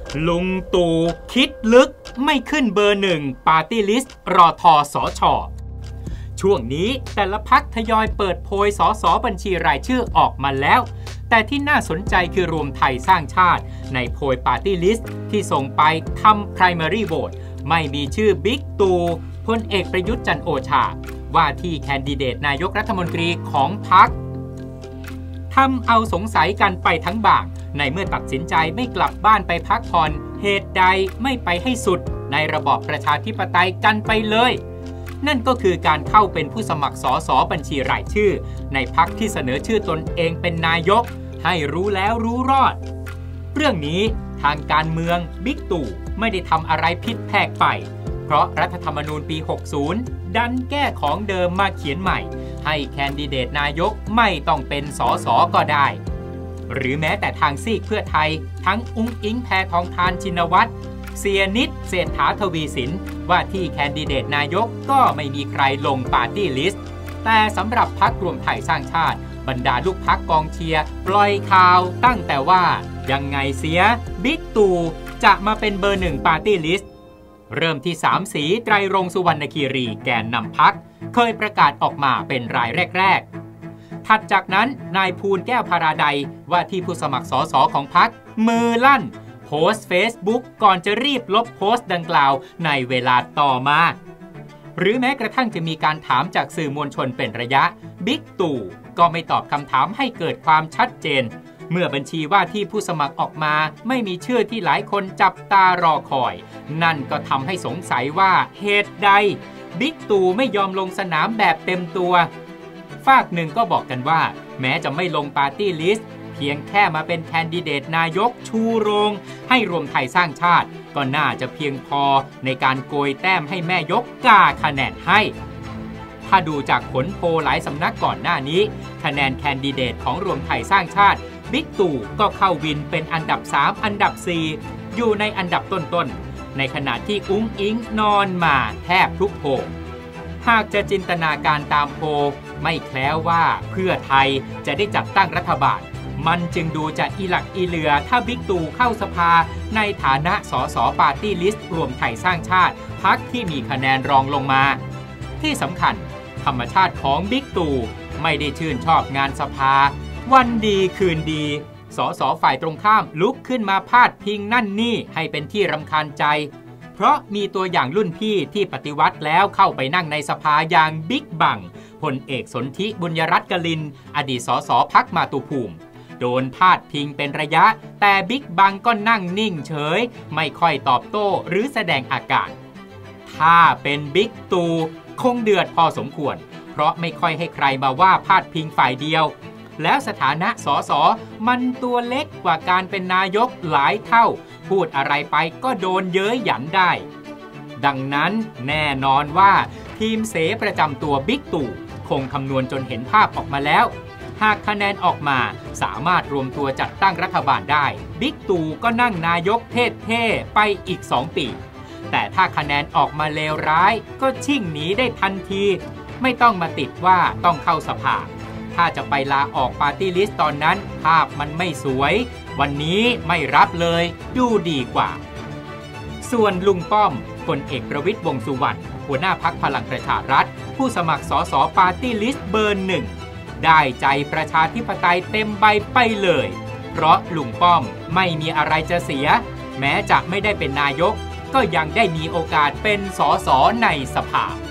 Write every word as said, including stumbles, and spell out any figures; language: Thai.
ลุงตู่คิดลึกไม่ขึ้นเบอร์หนึ่งปาร์ตี้ลิสต์รอทอสชช่วงนี้แต่ละพรรคทยอยเปิดโพยสสบัญชีรายชื่อออกมาแล้วแต่ที่น่าสนใจคือรวมไทยสร้างชาติในโพยปาร์ตี้ลิสต์ที่ส่งไปทำ primary vote ไม่มีชื่อบิ๊กตู่พลเอกประยุทธ์จันทร์โอชาว่าที่แคนดิเดตนายกรัฐมนตรีของพรรคทำเอาสงสัยกันไปทั้งบางในเมื่อตัดสินใจไม่กลับบ้านไปพักผ่อนเหตุใดไม่ไปให้สุดในระบอบประชาธิปไตยกันไปเลยนั่นก็คือการเข้าเป็นผู้สมัครสสบัญชีรายชื่อในพรรคที่เสนอชื่อตนเองเป็นนายกให้รู้แล้วรู้รอดเรื่องนี้ทางการเมืองบิ๊กตู่ไม่ได้ทำอะไรผิดแผกไปเพราะรัฐธรรมนูญปีหกสิบดันแก้ของเดิมมาเขียนใหม่ให้แคนดิเดตนายกไม่ต้องเป็นสสก็ได้หรือแม้แต่ทางซีกเพื่อไทยทั้งอุ้งอิงแพทองธารชินวัตรเสียนิดเศรษฐาทวีสินว่าที่แคนดิเดตนายกก็ไม่มีใครลงปาร์ตี้ลิสต์แต่สำหรับพรรครวมไทยสร้างชาติบรรดาลูกพรรคกองเชียร์ปล่อยข่าวตั้งแต่ว่ายังไงเสียบิ๊กตู่จะมาเป็นเบอร์หนึ่งปาร์ตี้ลิสต์เริ่มที่สามสีไตรรงค์สุวรรณคีรีแกนนำพรรคเคยประกาศออกมาเป็นรายแรกๆถัดจากนั้นนายภูลแก้วพาราไดว่าที่ผู้สมัครสสของพรรคมือลั่นโพสต์ Facebook ก่อนจะรีบลบโพสต์ดังกล่าวในเวลาต่อมาหรือแม้กระทั่งจะมีการถามจากสื่อมวลชนเป็นระยะบิ๊กตู่ก็ไม่ตอบคำถามให้เกิดความชัดเจนเมื่อบัญชีว่าที่ผู้สมัครออกมาไม่มีชื่อที่หลายคนจับตารอคอยนั่นก็ทำให้สงสัยว่าเหตุใดบิ๊กตู่ไม่ยอมลงสนามแบบเต็มตัวฝากหนึ่งก็บอกกันว่าแม้จะไม่ลงปาร์ตี้ลิสต์เพียงแค่มาเป็นแคนดิเดตนายกชูโรงให้รวมไทยสร้างชาติก็น่าจะเพียงพอในการโกยแต้มให้แม่ยกกาคะแนนให้ถ้าดูจากผลโพลหลายสำนักก่อนหน้านี้คะแนนแคนดิเดตของรวมไทยสร้างชาติบิ๊กตู่ก็เข้าวินเป็นอันดับสามอันดับสี่อยู่ในอันดับต้นๆในขณะที่อุ้งอิงนอนมาแทบทุกโพลหากจะจินตนาการตามโพลไม่แคล้วว่าเพื่อไทยจะได้จัดตั้งรัฐบาลมันจึงดูจะอีหลักอีเหลือถ้าบิ๊กตู่เข้าสภาในฐานะสสปาร์ตี้ลิสต์รวมไทยสร้างชาติพรรคที่มีคะแนนรองลงมาที่สำคัญธรรมชาติของบิ๊กตู่ไม่ได้ชื่นชอบงานสภาวันดีคืนดีสสฝ่ายตรงข้ามลุกขึ้นมาพาดพิงนั่นนี่ให้เป็นที่รำคาญใจเพราะมีตัวอย่างรุ่นพี่ที่ปฏิวัติแล้วเข้าไปนั่งในสภาอย่างบิ๊กบังพลเอกสนธิบุญยรัตน์กลินอดีตสสพรรคมาตุภูมิโดนพาดพิงเป็นระยะแต่บิ๊กบังก็นั่งนิ่งเฉยไม่ค่อยตอบโต้หรือแสดงอาการถ้าเป็นบิ๊กตู่คงเดือดพอสมควรเพราะไม่ค่อยให้ใครมาว่าพาดพิงฝ่ายเดียวแล้วสถานะสสมันตัวเล็กกว่าการเป็นนายกหลายเท่าพูดอะไรไปก็โดนเย้ยหยันได้ดังนั้นแน่นอนว่าทีมเสประจำตัวบิ๊กตู่คงคำนวณจนเห็นภาพออกมาแล้วหากคะแนนออกมาสามารถรวมตัวจัดตั้งรัฐบาลได้บิ๊กตู่ก็นั่งนายกเท่ๆไปอีกสองปีแต่ถ้าคะแนนออกมาเลวร้ายก็ชิ่งหนีได้ทันทีไม่ต้องมาติดว่าต้องเข้าสภาถ้าจะไปลาออกปาร์ตี้ลิสต์ตอนนั้นภาพมันไม่สวยวันนี้ไม่รับเลยดูดีกว่าส่วนลุงป้อมพลเอกประวิตรวงษ์สุวรรณหัวหน้าพรรคพลังประชารัฐผู้สมัครสสปาร์ตี้ลิสต์เบอร์หนึ่งได้ใจประชาธิปไตยเต็มใบไปเลยเพราะลุงป้อมไม่มีอะไรจะเสียแม้จะไม่ได้เป็นนายกก็ยังได้มีโอกาสเป็นสสในสภา